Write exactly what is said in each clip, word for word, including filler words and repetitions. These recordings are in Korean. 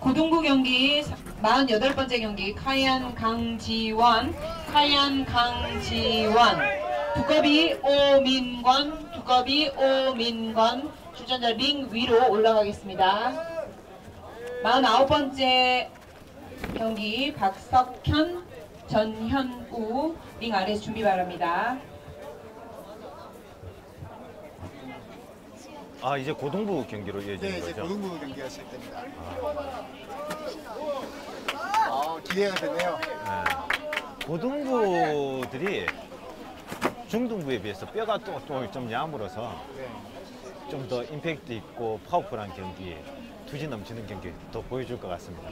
고동부 경기 사십팔 번째 경기 카이안 강지원, 카이안 강지원, 두꺼비 오민권, 두꺼비 오민권 출전자 링 위로 올라가겠습니다. 사십구 번째 경기 박석현, 전현우 링 아래에서 준비 바랍니다. 아 이제 고동부 경기로 이어지는 네, 거죠? 이제 고동부 경기가 시작됩니다. 아, 기대가 되네요. 네. 고등부들이 중등부에 비해서 뼈가 또 좀 야물어서 네. 좀 더 임팩트 있고 파워풀한 경기, 투지 넘치는 경기 더 보여줄 것 같습니다.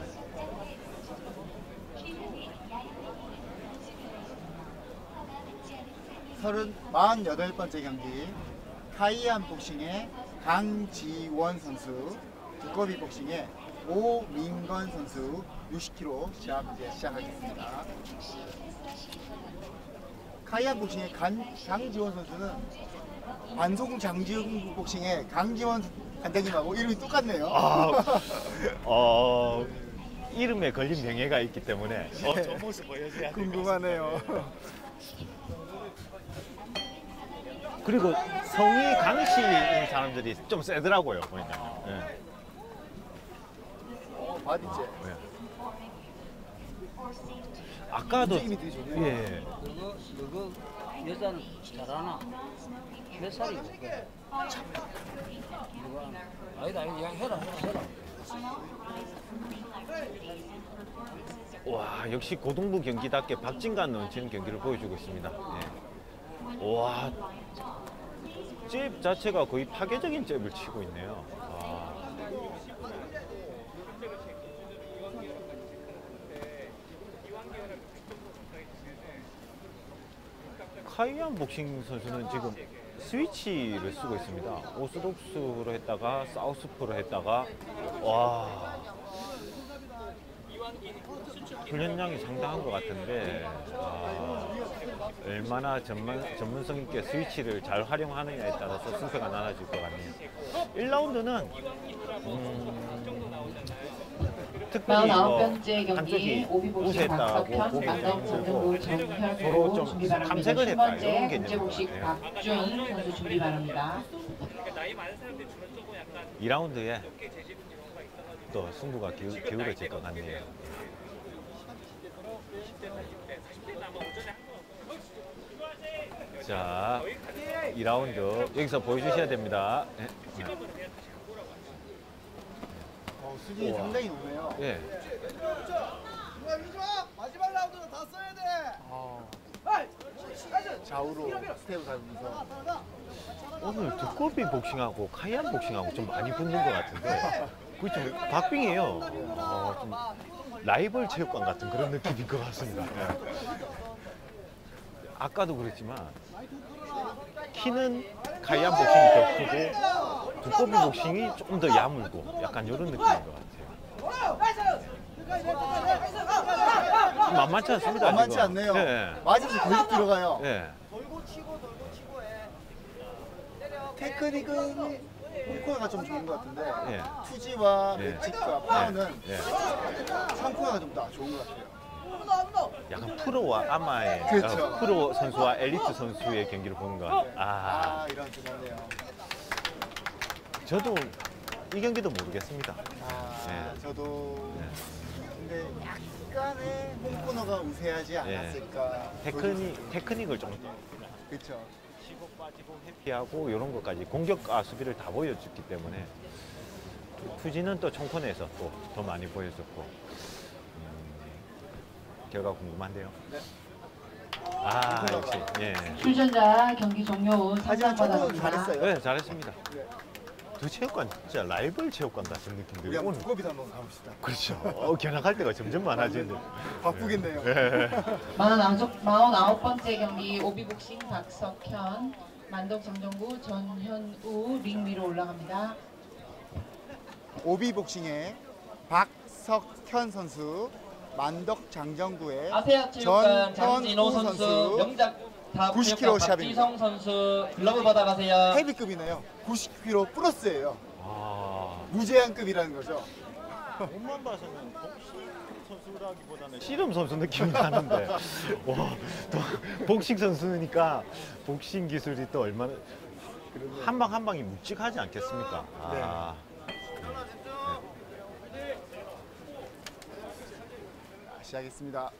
사십팔 번째 경기 카이안 복싱의 강지원 선수, 두꺼비 복싱의 오민건 선수 육십 킬로그램 시합 이제 시작하겠습니다. 카이안 복싱의 강, 강지원 선수는 반송 장지훈 복싱의 강지원 관장님하고 이름이 똑같네요. 아, 어, 이름에 걸린 명예가 있기 때문에 어, 저 모습 보여줘야 궁금하네요. 그리고 성이 강씨인 사람들이 좀 세더라고요 보니까. 네. 바디째. 네. 아까도 움직임이 되게 좋네요. 예. 너거 너거 여자는 잘하나? 몇 살이고? 누가 하나? 아니다 아니다 그냥 해라 해라 해라. 와 역시 고동부 경기답게 박진감 넘치는 경기를 보여주고 있습니다. 예. 와, 잽 자체가 거의 파괴적인 잽을 치고 있네요. 아. 카이안 복싱 선수는 지금 스위치를 쓰고 있습니다. 오소독스로 했다가 사우스포로 했다가 와 훈련량이 상당한 것 같은데 아, 얼마나 전문, 전문성 있게 스위치를 잘 활용하느냐에 따라서 승패가 나눠질 것 같네요. 일 라운드는 음, 특별히 뭐 한쪽이 우세했다고 보기 힘들고 서로 좀 탐색을 했다 이런 개념인 것 같아요. 박주인 선수 준비 바랍니다. 이 라운드에 또 승부가 기울, 기울어질 것 같네요. 자, 이 라운드 여기서 보여주셔야 됩니다. 네. 어, 수준이 우와. 상당히 높네요. 예. 마지막 라운드는 다 써야 돼. 아, 좌우로 스텝을 밟으면서 오늘 두꺼비 복싱하고 카이안 복싱하고 좀 많이 붙는 것 같은데 그게 좀 박빙이에요. 어, 좀 라이벌 체육관 같은 그런 느낌인 것 같습니다. 예. 아까도 그랬지만 키는 카이안 복싱이 더 크고 두꺼비 복싱이 조금 더 야물고 약간 이런 느낌인 것 같아요. 만만치 않습니다. 만만치 지금. 않네요. 예. 맞으면서 계속 들어가요. 예. 돌고 치고 돌고 치고 해. 테크닉은 홈코너가 좀 좋은 것 같은데 예. 투지와 예. 맷집과 파워는 예. 삼 코너가 좀 더 좋은 것 같아요. 약간 프로와 아마의 그렇죠. 어, 프로 선수와 엘리트 선수의 경기를 보는 것 같아요. 아, 아, 이런 좀 같네요. 저도 이 경기도 모르겠습니다. 아, 예. 저도 네. 근데 약간의 홈코너가 우세하지 않았을까. 테크닉, 테크닉을 좀 그렇죠. 치고 빠지고 회피하고 이런 것까지 공격과 수비를 다 보여줬기 때문에 투지는 또 총코너에서 또 더 많이 보여줬고 음, 결과 궁금한데요. 네. 아 역시 예. 출전자 경기 종료 후 하지만 저도 상상받았습니다. 잘했어요. 네 잘했습니다. 네. 두 체육관 진짜 라이벌 체육관 같은 느낌인데 우리 한번 오늘 두꺼비도 한번 가봅시다. 그렇죠. 어, 견학할 때가 점점 많아지는데. 바쁘겠네요. 사십구 번째 경기 오비복싱 박석현, 만덕 장정구 전현우 링 위로 올라갑니다. 오비복싱의 박석현 선수, 만덕 장정구의 아세아체육관 장진호 전현우 선수, 선수 명작 구십 다체육관 킬로그램 샵입니다. 박지성 선수 글러브 받아가세요. 헤비급이네요. 구십 킬로그램 플러스예요. 아, 무제한급이라는 거죠. 몸만 봐서는 복싱 선수라기보다는 씨름 선수 느낌이 나는데 와, 또 복싱 선수니까 복싱 기술이 또 얼마나 한 방 한 방이 묵직하지 않겠습니까? 아. 자, 시작했습니다.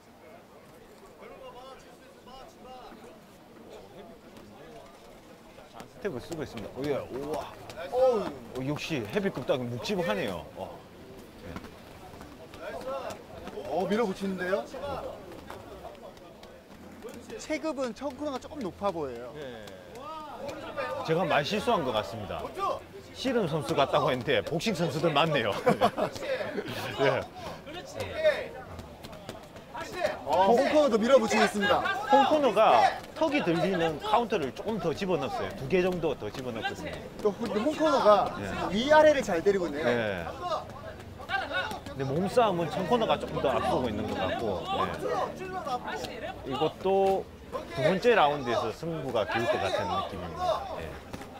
스텝을 쓰고 있습니다. 오, 예, 우와. 어우, 어, 역시 헤비급 딱 묵직하네요. 어. 어 밀어붙이는데요. 체급은 청코너가 조금 높아 보여요. 제가 많이 실수한 것 같습니다. 씨름 선수 같다고 했는데 복싱 선수들 많네요. 예. 어, 홍코너도 밀어붙이겠습니다. 홍코너가 턱이 들리는 카운터를 조금 더 집어넣었어요. 두 개 정도 더 집어넣었거든요. 또 홍코너가 예. 위아래를 잘 때리고 있네요. 예. 근데 몸싸움은 청코너가 조금 더 앞서고 있는 것 같고, 예. 이것도 두 번째 라운드에서 승부가 기울 것 같은 느낌입니다. 예.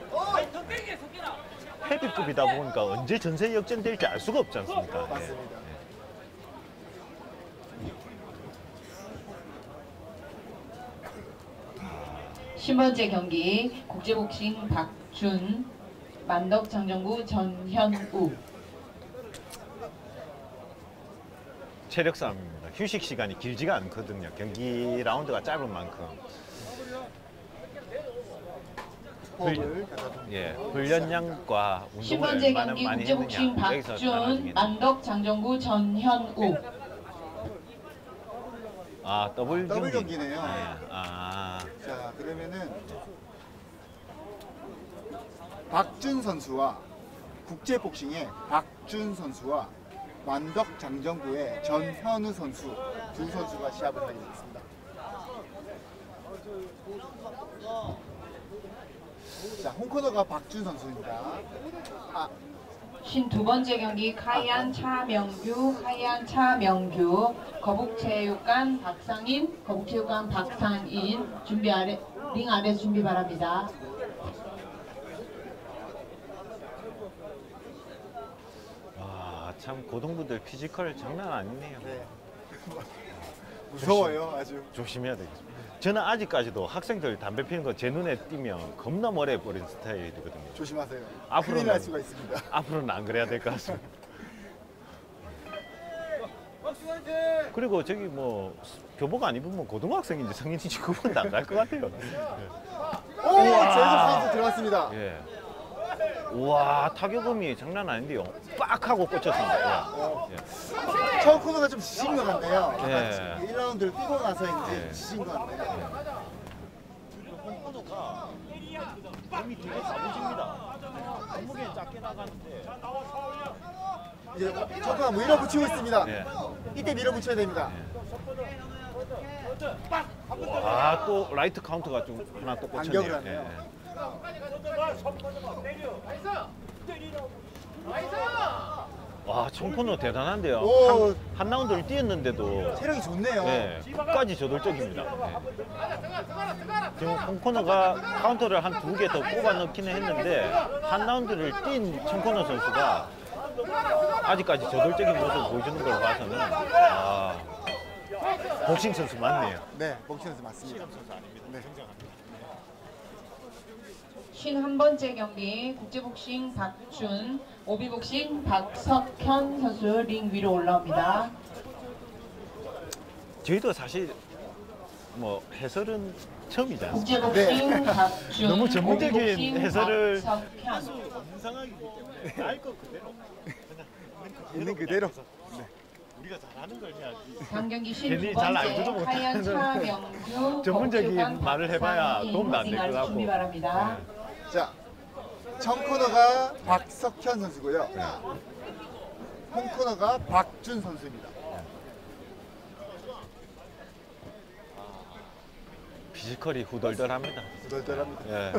헤비급이다 보니까 언제 전세 역전될지 알 수가 없지 않습니까? 예. 맞습니다. 십 번째 경기 국제복싱 박준, 만덕 장정구 전현우. 체력 싸움입니다. 휴식 시간이 길지가 않거든요. 경기 라운드가 짧은 만큼. 호흡을 예, 훈련량과 십 운동을 번째 얼마나 경기 많이 국제복싱 했느냐 여기서 박준, 나눠지겠네요. 만덕 장정구 전현우. 아, 더블, 더블 경기. 경기네요. 네. 아, 자, 그러면은 박준 선수와 국제복싱의 박준 선수와 만덕 장정구의 전현우 선수 두 선수가 시합을 하게 되겠습니다. 자, 홍코너가 박준 선수입니다. 아, 쉰두 번째 경기 카이안 차명규, 카이안 차명규, 거북체육관 박상인, 거북체육관 박상인. 준비 아래, 링 아래서 준비 바랍니다. 와, 참 고등부들 피지컬 장난 아니네요. 네. 무서워요, 아주. 조심해야 되겠습니다. 저는 아직까지도 학생들 담배 피는 거 제 눈에 띄면 겁나 머리에 버린 스타일이거든요. 조심하세요. 앞으로는- 큰일 날 수가 있습니다. 앞으로는 안 그래야 될 것 같습니다. 그리고 저기 뭐 교복 안 입으면 고등학생인지 성인인지 구분도 안 갈 것 같아요. 오, 제이슨 선수 들어갔습니다. 예. 우와, 타격음이 장난 아닌데요. 빡 하고 꽂혔습니다. 예. 예. 처음 코너가 좀 지신 것 같네요. 네. 일 라운드를 뛰고 나서 이제 네. 지신 것 같네요. 홍코너가 몸이 되게 가부집니다. 몸무게 작게 나가는데. 이제 첫 코너 밀어붙이고 있습니다. 네. 이때 밀어붙여야 됩니다. 아, 또 라이트 카운터가 좀 하나 또 꽂혔네요. 반격을 하네요. 예. 와, 청코너 대단한데요. 오. 한, 한 라운드를 뛰었는데도 체력이 좋네요. 네, 끝까지 저돌적입니다. 네. 지금 홍코너가 카운터를 한 두 개 더 뽑아 넣기는 했는데 한 라운드를 뛴 청코너 선수가 아직까지 저돌적인 모습을 보여주는 걸 봐서는 아, 복싱 선수 맞네요. 네, 복싱 선수 맞습니다. 선수 아닙니다. 네. 쉰한 번째 경기 국제복싱 박준, 오비복싱 박석현 선수 링 위로 올라옵니다. 저희도 사실 뭐 해설은 처음이지 않습니까? 국제복싱 박준, 너무 전문적인 오비복싱 해설을 박석현. 없는 상황이기 때문에 알 것 그대로 있는 그대로. 우리가 잘하는 걸 해야지. 당경기 괜히 쉰두 잘 번째 알지도 하얀 못하는 차명규, 전문적인 거북체육관 말을 해봐야 박상인. 도움도 안될 링 것 아래서 같고. 준비 바랍니다. 자, 청코너가 박석현 선수고요. 홍코너가 박준 선수입니다. 피지컬이 후덜덜합니다. 널널합니다. 예.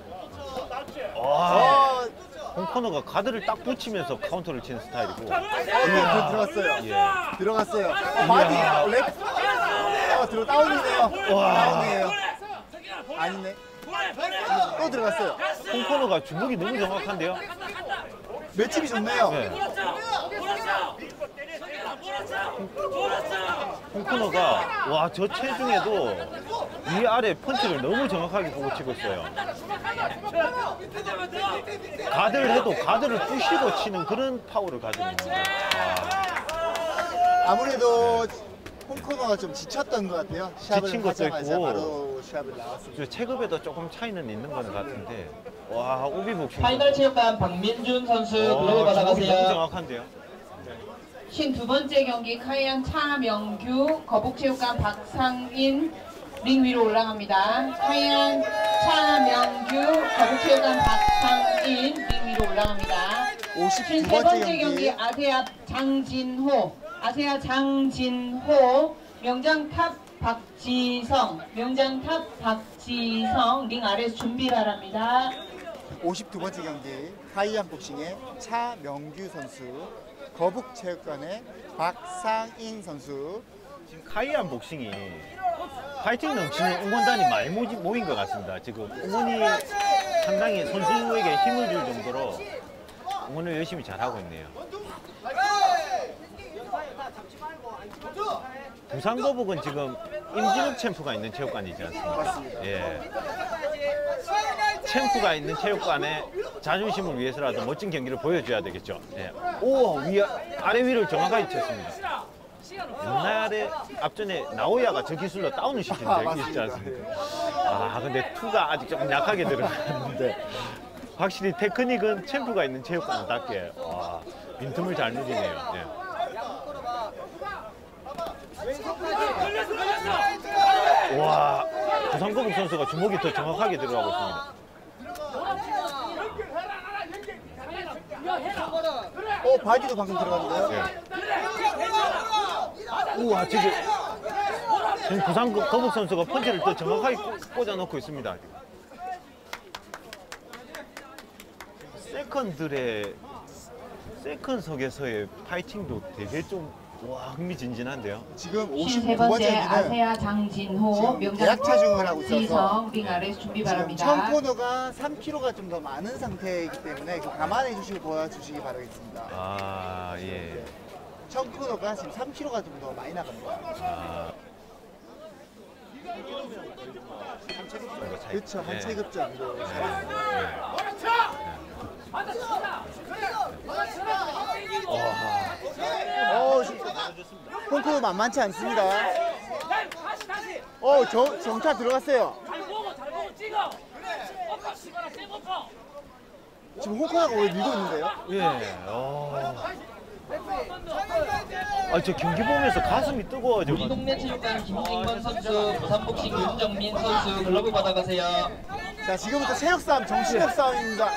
와, 어, 홍코너가 가드를 딱 붙이면서 카운터를 치는 스타일이고. 이야, 들어갔어요. 예. 들어갔어요. 바디 렉. 어, 들어 다운이네요. 와. 다운이에요. 아니네. 또 들어갔어요. 홍코너가 주먹이 너무 정확한데요. 맷집이 좋네요. 예. 홍코너가 와 저 체중에도 위아래 펀치를 너무 정확하게 보고 치고 있어요. 가드를 해도 가드를 부시고 치는 그런 파워를 가지고 있습니다. 아, 아무래도 홍코너가 좀 지쳤던 것 같아요. 시합을 지친 것도 하자마자 있고. 바로 시합을 나왔습니다. 저 체급에도 조금 차이는 있는 것 같은데 와 오비복싱 파이널 체육관 박민준 선수 글로브 너무 받아가세요. 정확한데요. 쉰두 번째 경기 카이안 차명규, 거북체육관 박상인 링 위로 올라갑니다. 카이안 차명규, 거북체육관 박상인 링 위로 올라갑니다. 오십이 쉰세 번째 번째 경기 경기 아세아 장진호, 아세아 장진호, 명장탑 박지성, 명장탑 박지성 링 아래에서 준비 바랍니다. 오십이 번째 경기 하이안 복싱의 차명규 선수, 거북체육관의 박상인 선수. 지금 카이안 복싱이 파이팅 넘치는 응원단이 많이 모지, 모인 것 같습니다. 지금 응원이 상당히 선수에게 힘을 줄 정도로 응원을 열심히 잘하고 있네요. 부산거북은 지금 임진욱 챔프가 있는 체육관이지 않습니까? 맞습니다. 예. 챔프가 있는 체육관에 자존심을 위해서라도 멋진 경기를 보여줘야 되겠죠. 예. 오, 위, 아래 위를 정확하게 쳤습니다. 옛날에 앞전에 나오야가 저 기술로 다운을 시킨 아, 적이 있지 맞습니다. 않습니까? 아, 근데 투가 아직 조금 약하게 들어갔는데 확실히 테크닉은 챔프가 있는 체육관답게 와, 빈틈을 잘 누리네요. 예. 와, 부산거북 선수가 주먹이 더 정확하게 들어가고 있습니다. 어, 바디도 방금 들어갔는데요. 예. 우와, 지금, 지금 부산거북 선수가 펀치를 더 정확하게 꽂아 넣고 있습니다. 세컨들의 세컨석에서의 파이팅도 되게 좀 와, 흥미진진한데요. 지금 쉰세 오십이 번째 번째 경기는 아세아 장진호, 지금 명장 예약 체중을 하고 있어서 박지성 링 아래에서 준비 지금 바랍니다. 청코너가 삼 킬로그램가 좀 더 많은 상태이기 때문에 그 감안해 주시고 도와주시기 바라겠습니다. 아, 예. 청코너가 지금 삼 킬로그램가 좀 더 많이 나갑니다. 아. 그렇죠, 한 네. 체급 정도. 어, 홍코너 만만치 않습니다. 어, 저 정타 들어갔어요. 지금 홍코너가 오늘 밀고 있는데요. 예. 어. 아, 저 경기 보면서 가슴이 뜨거워져. 우리 동네 체육관 김진권 선수, 부산복싱 윤정민 선수 글로브 받아가세요. 자, 지금부터 체력 싸움, 정신력 싸움입니다.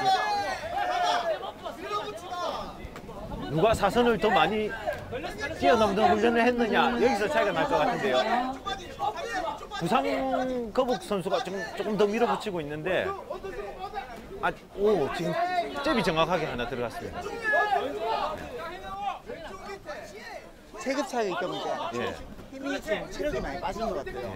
누가 사선을 더 많이 뛰어넘는 훈련을 했느냐, 여기서 차이가 날 것 같은데요. 부산 거북 선수가 좀, 조금 더 밀어붙이고 있는데, 아, 오, 지금 잽이 정확하게 하나 들어갔습니다. 체급 차이가 있다 보니까 예. 힘이 좀 체력이 많이 빠진 것 같아요.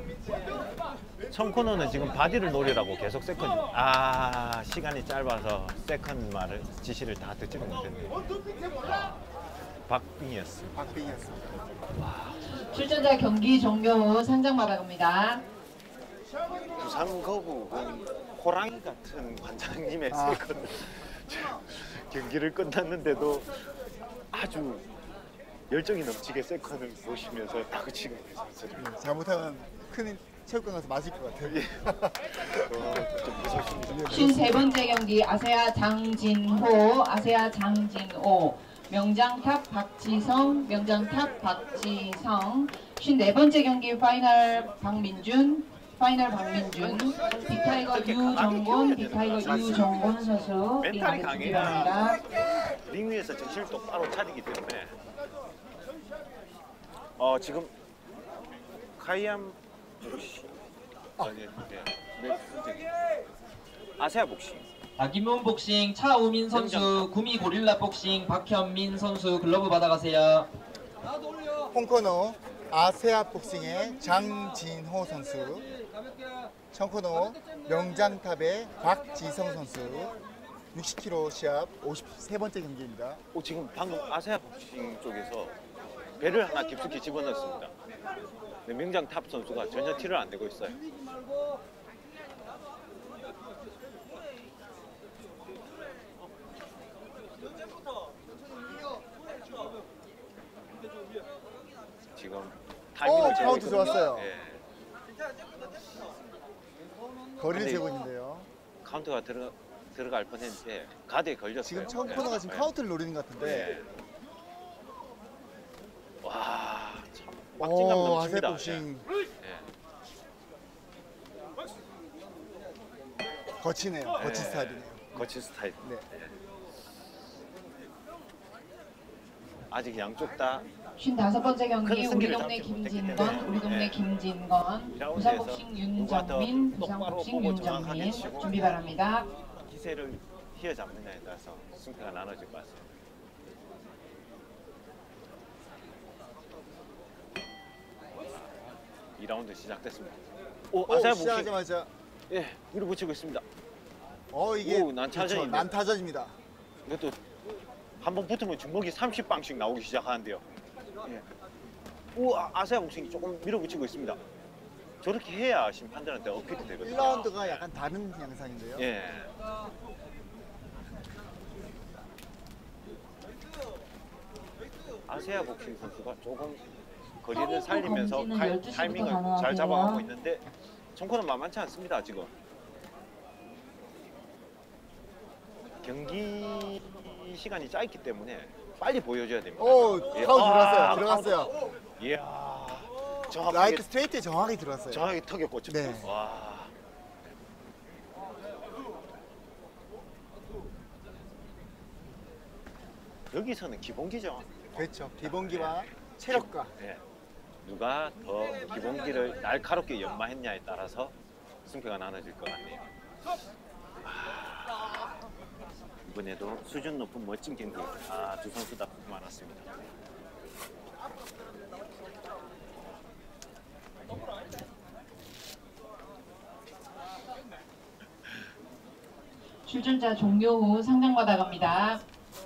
청코너는 지금 바디를 노리라고 계속 세컨, 아, 시간이 짧아서 세컨 말을, 지시를 다 듣지는 못했네요. 박빙이었습니다. 박빙이었습니다. 출전자 경기 종료 후 상장 받아갑니다. 부산 거북은 호랑이 같은 관장님의 아. 세컨 경기를 끝났는데도 아주 열정이 넘치게 세컨을 보시면서 다그치고 있는 선수들. 잘못하면 큰 체육관 가서 맞을 것 같아요. 어, 좀 무섭습니다. 쉰세 번째 경기 아세아 장진호, 아세아 장진호, 명장탑 박지성, 명장탑 박지성. 쉰네 번째 경기 파이널 박민준, 파이널 박민준, 빅타이거 유정곤, 빅타이거 유정곤 선수 링 아래 준비 바랍니다. 링 위에서 정신을 똑바로 차리기 때문에 어, 지금 카이안 복싱 아니, 네. 네, 선생님. 아세아 복싱 박인문 복싱 차우민 선수, 구미 고릴라 복싱 박현민 선수 글로브 받아가세요. 홍코너 아세아 복싱의 장진호 선수, 청코너 명장탑의 박지성 선수. 육십 킬로그램 시합 오십삼 번째 경기입니다. 오, 지금 방금 아세아 복싱 쪽에서 배를 하나 깊숙이 집어넣습니다. 근데 명장 탑 선수가 전혀 티를 안 내고 있어요. 지금 타이밍을 오, 재고 카운트 있거든요. 좋았어요. 예. 거리를 근데 재고 있는데요. 카운트가 들어, 들어갈 뻔했는데 가드에 걸렸어요. 지금 청 예. 코너가 지금 예. 카운트를 노리는 것 같은데. 예. 와, 참 빡진감 오, 아세 넘칩니다. 복싱 예. 거치네요. 거치 예. 스타일이네요. 거친 스타일. 네. 아직 양쪽 다 쉰다섯 번째 큰 경기 우리 승기를 동네 잡지 못했기 김진건, 때문에. 우리 동네 네. 김진건, 이 라운드에서 부산복싱 누가 더 윤정민, 똑바로 부산복싱 보고 정확하게 윤정민 치고 준비 바랍니다. 기세를 휘어잡느냐에 따라서 승패가 나눠질 것 같습니다. 이 라운드 시작됐습니다. 오, 오, 아사야 복싱 시작하자마자 예, 밀어붙이고 있습니다. 어 이게 오, 난타전인데. 그렇죠, 난타전입니다. 이것도 한 번 붙으면 주먹이 삼십 방씩 나오기 시작하는데요. 예. 오, 아, 아사야 복싱이 조금 밀어붙이고 있습니다. 저렇게 해야 심판들한테 어필이 되거든요. 일 라운드가 약간 다른 양상인데요. 예. 아세아 복싱 선수가 조금 거리를 성인부 살리면서 검진은 타- 열두 시부터 타이밍을 잘 가능하고요. 잡아가고 있는데 청코는 만만치 않습니다 지금. 경기 시간이 짧기 때문에 빨리 보여줘야 됩니다. 오, 예. 카운트 들어갔어요. 아, 들어갔어요. 이야, 정확하게 라이트 스트레이트에 정확히 들어갔어요. 정확하게 턱에 꽂혔어요. 네. 와. 여기서는 기본기죠. 그렇죠. 기본기와 체력과 예. 누가 더 기본기를 날카롭게 연마했냐에 따라서 승패가 나눠질 것 같네요. 아, 이번에도 수준 높은 멋진 경기 아, 두 선수 다 수고 많았습니다. 출전자 종료 후 상장 받아갑니다.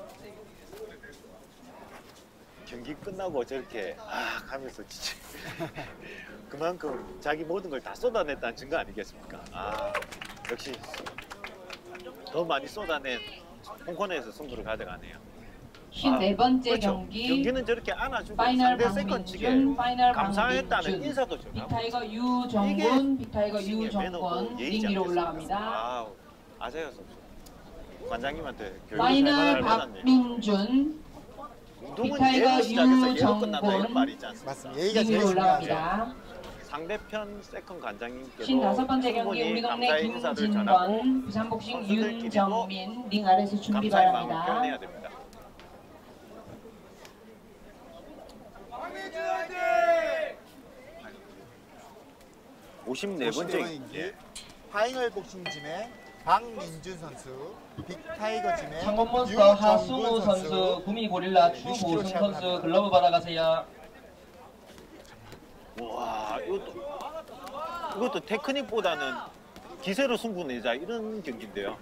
경기 끝나고 저렇게 아 가면서 진짜 그만큼 자기 모든 걸 다 쏟아냈다는 증거 아니겠습니까? 아 역시 더 많이 쏟아낸 홍코너에서 승부를 가져가네요. 쉰네 번째 그렇죠. 경기 경기는 저렇게 안아주고 파이널 상대 세컨치게 박민준, 파이널 감사했다는 박민준, 인사도 전하고 빅타이거 유정군, 빅타이거 복싱의 매너고 유정권 예의지 링 위로 않겠습니까? 올라갑니다. 아우, 아자야 선수 관장님한테 교육을 잘 파이널 받았네요. 박민준, 운동은 빅타이거 예로 시작해서 예로 끝난다 이런 유정권 말이 있지 않습니까? 맞습니다. 예의가 링 제일 위로 중요하죠. 올라갑니다. 상대편 세컨 관장님께도 쉰다섯 번째 경기 충분히 우리 동네 감사의 인사를 전하고 김진건, 부산복싱 선수들끼리도 윤정민 링 아래서 준비 감사의 마음을 바랍니다. 표현해야 됩니다. 오십네 번째 경기 예. 파이널 복싱짐의 박민준 선수, 빅타이거짐의 창원몬스터 유정군 하승우 선수, 구미고릴라 육십 킬로 추보승 선수 시작합니다. 글러브 받아가세요. 와 이것도 이것도 테크닉보다는 기세로 승부 내자 이런 경기인데요.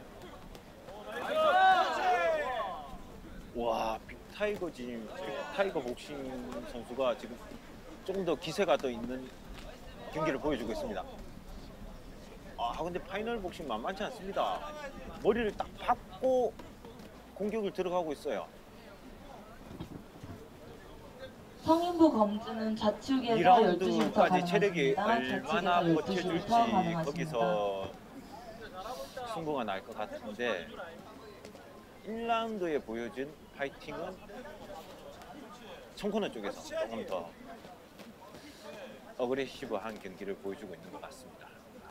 와 빅타이거 짐 타이거 복싱 선수가 지금 조금 더 기세가 더 있는 경기를 보여주고 있습니다. 아 근데 파이널 복싱 만만치 않습니다. 머리를 딱 박고 공격을 들어가고 있어요. 성인부 검진은 이 좌측에서 열두 시부터 라운드까지 체력이 가능하십니다. 얼마나 좌측에서 열두 버텨줄지 시부터 가능하십니다. 거기서 승부가 날 것 같은데 일 라운드에 보여준 파이팅은 청코너 쪽에서 조금 더 어그레시브한 경기를 보여주고 있는 것 같습니다.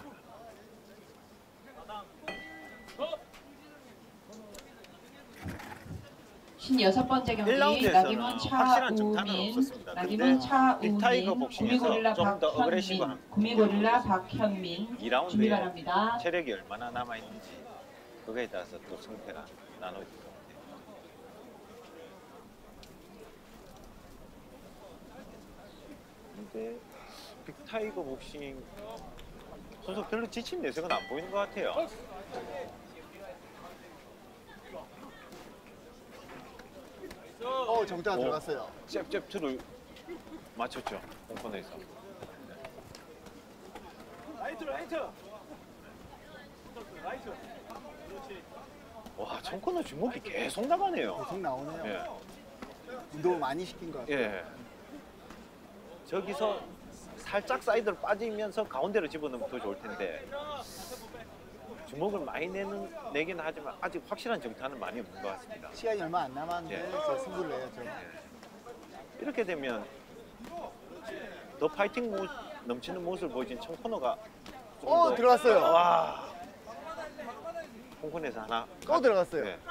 쉰여섯 번째 경기 일 라운드에서는 나기문 확실한 증탄은 차우민, 없었습니다. 나기문 근데 빅타이거 차우민, 복싱에서 구미고릴라 좀 더 박현민, 어그레시브한 구미고릴라 박현민 이 준비 라운드에 바랍니다. 체력이 얼마나 남아 있는지 그거에 따라서 또 승패가 나눠질 것 같아요. 근데 빅타이거 복싱 선수 별로 지친 내색은 안 보이는 것 같아요. 어, 정타가 오. 들어갔어요. 잽잽투를 맞췄죠. 홍코너에서. 와, 청코너 주먹이 계속 나가네요. 계속 나오네요. 예. 운동을 많이 시킨 것 같아요. 예. 저기서 살짝 사이드로 빠지면서 가운데로 집어넣으면 더 좋을 텐데 주먹을 많이 내는, 내긴 하지만 아직 확실한 정타는 많이 없는 것 같습니다. 시간이 얼마 안 남았는데 예. 저 승부를 내야죠. 이렇게 되면 더 파이팅 모, 넘치는 모습을 보여준 청코너가 좀 어, 더- 들어갔어요. 와, 홍코너에서 하나 또 들어갔어요. 네.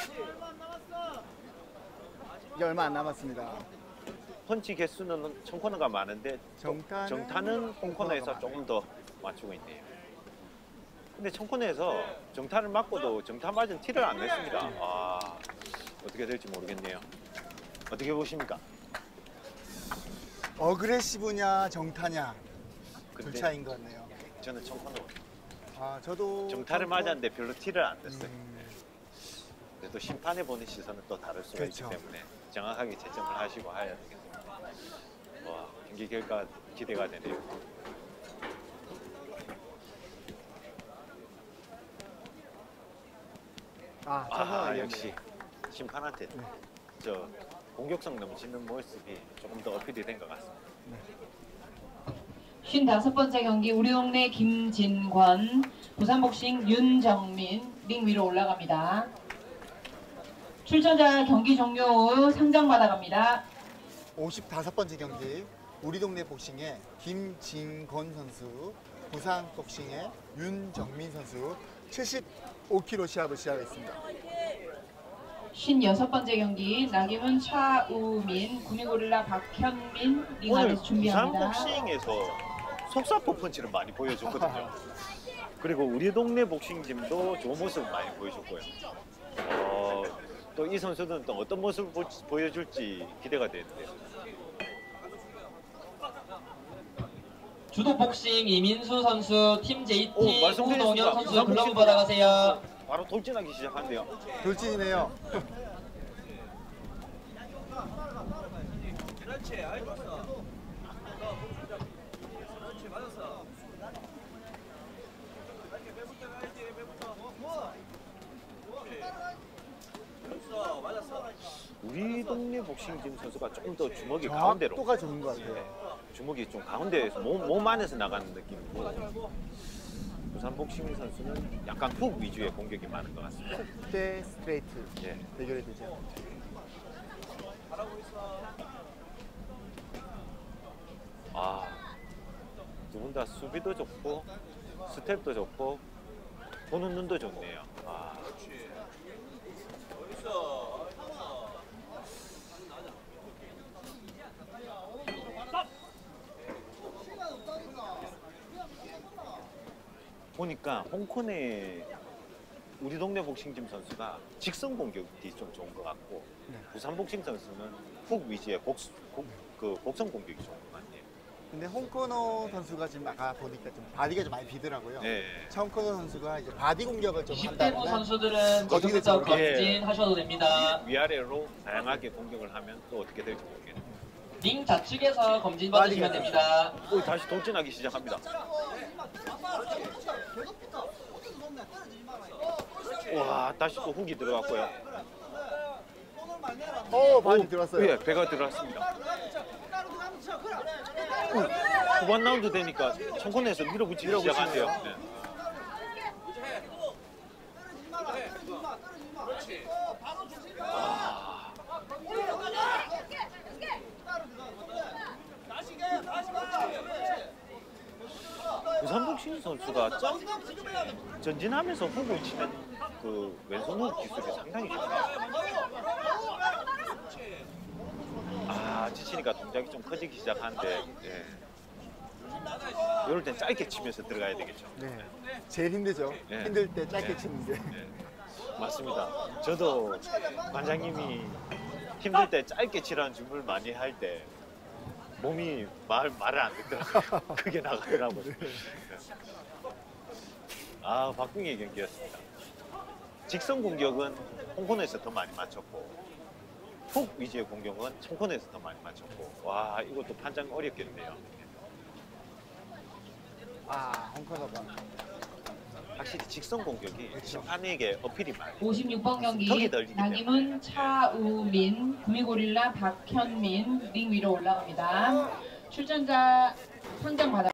이제 얼마 안 남았습니다. 펀치 개수는 청코너가 많은데 정타는 정타는 홍코너에서 홍코너가 조금 더 맞추고 있네요. 근데 청코너에서 정타를 맞고도 정타 맞은 티를 안 냈습니다. 와, 어떻게 될지 모르겠네요. 어떻게 보십니까? 어그레시브냐 정타냐 그 근데 차이인 것 같네요. 저는 청코너 아, 저도 정타를 청코- 맞았는데 별로 티를 안 냈어요. 음, 그래도 심판에 보는 시선은 또 다를 수가 그렇죠. 있기 때문에 정확하게 채점을 하시고 해야 되겠습니다. 와, 경기 결과 기대가 되네요. 아, 아, 청코너가 역시 심판한테 네. 저 공격성 넘치는 모습이 조금 더 어필이 된 것 같습니다. 쉰다섯 번째 경기 우리 동네 김진권, 부산복싱 윤정민 링 위로 올라갑니다. 출전자 경기 종료 후 상장 받아갑니다. 오십오 번째 경기 우리 동네 복싱의 김진권 선수, 부산 복싱의 윤정민 선수 칠십오 킬로그램 시합을 시작했습니다. 쉰여섯 번째 경기 나기문 차우민, 구미고릴라 박현민 링 오늘 안에서 준비합니다. 부산복싱에서 속사포 펀치를 많이 보여줬거든요. 그리고 우리 동네 복싱팀도 좋은 모습을 많이 보여줬고요. 어, 또 이 선수는 또 어떤 모습을 보, 보여줄지 기대가 되는데요. 주도복싱 이민수 선수, 팀 오, 제이티 말씀드렸습니다. 우동현 선수 부산 글러브 복싱 받아가세요. 바로 돌진하기 시작한대요. 돌진이네요. 우리 동네 복싱팀 선수가 조금 더 주먹이 가운데로, 각도가 좋은 것 같아요. 주먹이 좀 가운데에서 몸, 몸 안에서 나가는 느낌이고 부산 복싱 선수는 약간 훅 위주의 공격이 많은 것 같습니다. 대 스트레이트 예. 대결이 되죠. 아, 두 분 다 수비도 좋고 스텝도 좋고 보는 눈도 좋네요. 아. 보니까 홍콩의 우리 동네 복싱팀 선수가 직선 공격이 좀 좋은 것 같고 네. 부산 복싱 선수는 훅 위주의 곡, 곡, 그 곡선 공격이 좋은 것 같네요. 근데 홍코너 선수가 지금 아까 보니까 좀 바디가 좀 많이 비더라고요. 네. 청코너 선수가 이제 바디 공격을 좀 이십 대부 한다면 선수들은 어떻게 지금부터 될지 검진하셔도 됩니다. 위아래로 다양하게 공격을 하면 또 어떻게 될지 모르겠네요. 링 좌측에서 검진 받으시면 됩니다. 오, 다시 돌진하기 시작합니다. 와, 다시 또 훅이 들어갔고요. 어, 바디 오, 들어왔어요. 예, 배가 들어갔습니다. 오, 후반 라운드 되니까 청콘에서 밀어붙이기 시작한대요. 네. 아, 부산복싱 선수가 점, 전진하면서 훅을 치는 그 왼손 훅 기술이 상당히 좋네요. 아, 지치니까 동작이 좀 커지기 시작하는데, 예. 이럴 땐 짧게 치면서 들어가야 되겠죠. 네. 제일 힘들죠. 네. 힘들 때 짧게 네. 치는 게. 네. 맞습니다. 저도 관장님이 힘들 때 짧게 치라는 주문을 많이 할 때 몸이 말, 말을 안 듣더라고요. 크게 나가더라고요. 아, 박빙의 경기였습니다. 직선 공격은 홍콩에서 더 많이 맞췄고 훅 위주의 공격은 청코너에서 더 많이 맞췄고, 와 이것도 판정 어렵겠네요. 아, 홍코너가. 확실히 직선 공격이 심판에게 어필이 많아요. 오십육 번 경기 턱이 널리기 나기문, 차우민, 구미고릴라 박현민 링 위로 올라갑니다. 출전자 상장 받아